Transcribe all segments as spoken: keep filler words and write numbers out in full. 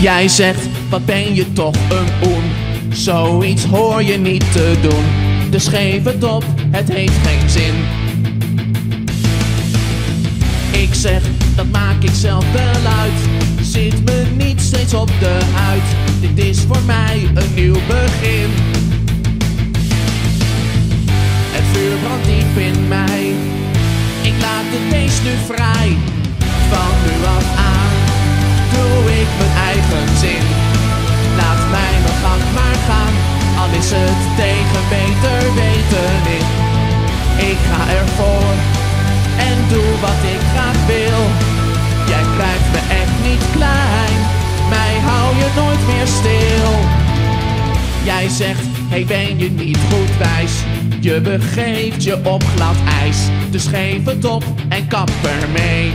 Jij zegt, wat ben je toch een oen. Zoiets hoor je niet te doen. Dus geef het op, het heeft geen zin. Ik zeg, dat maak ik zelf wel uit. Zit me niet steeds op de huid. Dit is voor mij een nieuw begin. Het vuur brandt diep in mij. Ik laat het beest nu vrij. Van nu af aan doe ik mijn eigen zin. Laat mij mijn gang maar gaan, al is het tegen beter weten in. Ik ga ervoor en doe wat ik graag wil. Jij krijgt me echt niet klein, mij hou je nooit meer stil. Jij zegt, hey, ben je niet goed wijs? Je begeeft je op glad ijs. Dus geef het op en kap ermee.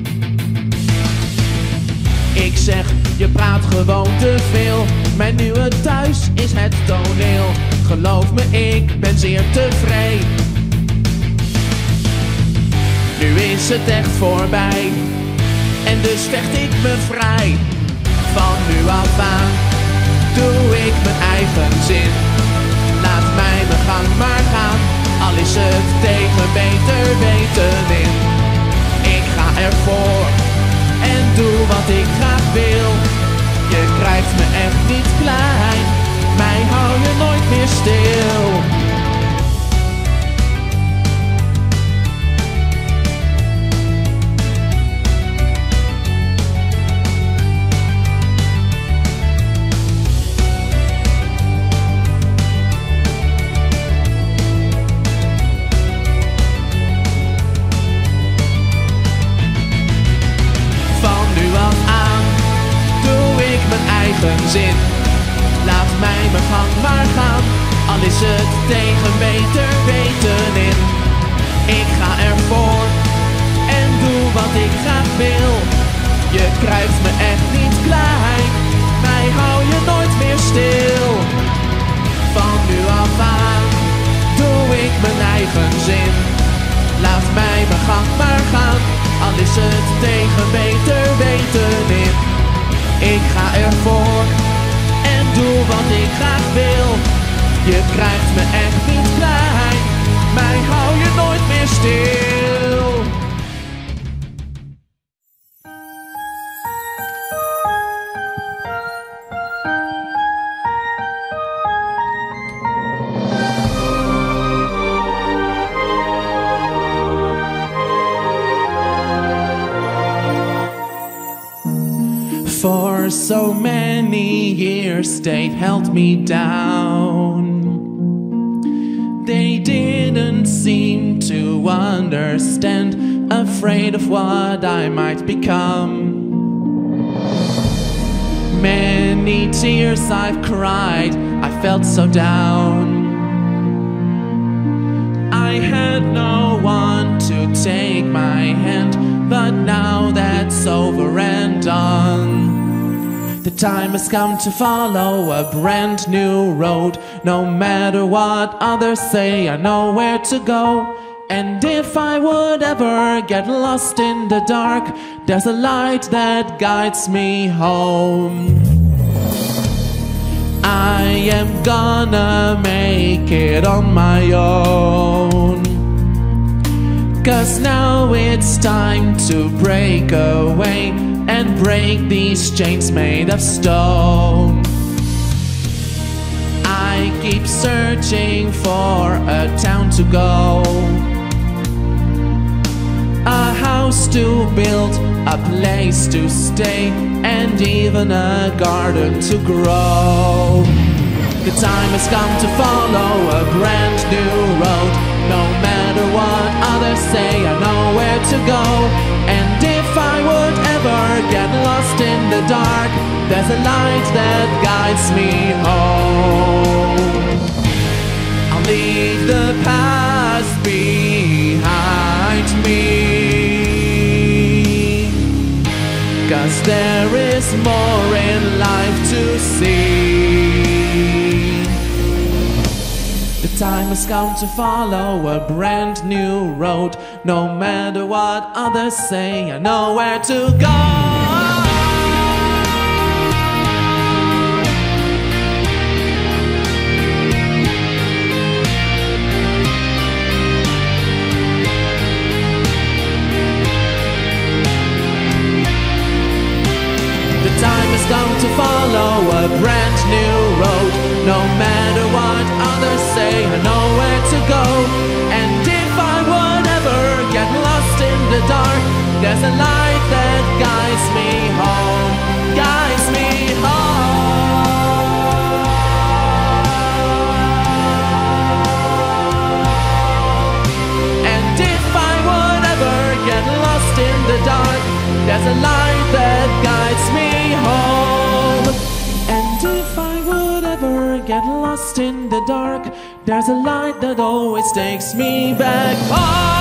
Ik zeg, je praat gewoon te veel. Mijn nieuwe thuis is het toneel. Geloof me, ik ben zeer tevreden. Nu is het echt voorbij. En dus vecht ik me vrij. Van nu af aan doe ik mijn eigen zin. Laat mij mijn gang maar gaan, al is het tegen beter weten in. Ik ga ervoor en doe wat ik graag wil. Je krijgt me echt niet klein, mij hou je nooit meer stil. Zin. Laat mij mijn gang maar gaan, al is het tegen beter weten in. Ik ga ervoor en doe wat ik graag wil. Je krijgt me echt niet klein, mij hou je nooit meer stil. Van nu af aan doe ik mijn eigen zin. Laat mij mijn gang maar gaan, al is het tegen beter weten in. Ik ga ervoor en doe wat ik graag wil. Je krijgt me echt niet klein, mij hou je nooit meer stil. For so many years they've held me down. They didn't seem to understand, afraid of what I might become. Many tears I've cried, I felt so down. I had no one to take my hand, but now that's over and done. The time has come to follow a brand new road. No matter what others say, I know where to go. And if I would ever get lost in the dark, there's a light that guides me home. I am gonna make it on my own. 'Cause now it's time to break away and break these chains made of stone. I keep searching for a town to go, a house to build, a place to stay, and even a garden to grow. The time has come to follow a brand new road. No matter what others say, I know where to go. And if I would ever get lost in the dark, there's a light that guides me home. I'll leave the past behind me, 'cause there is more in life to see. The time has come to follow a brand new road. No matter what others say, I know where to go. There's a light that guides me home, guides me home. And if I would ever get lost in the dark, there's a light that guides me home. And if I would ever get lost in the dark, there's a light that always takes me back home.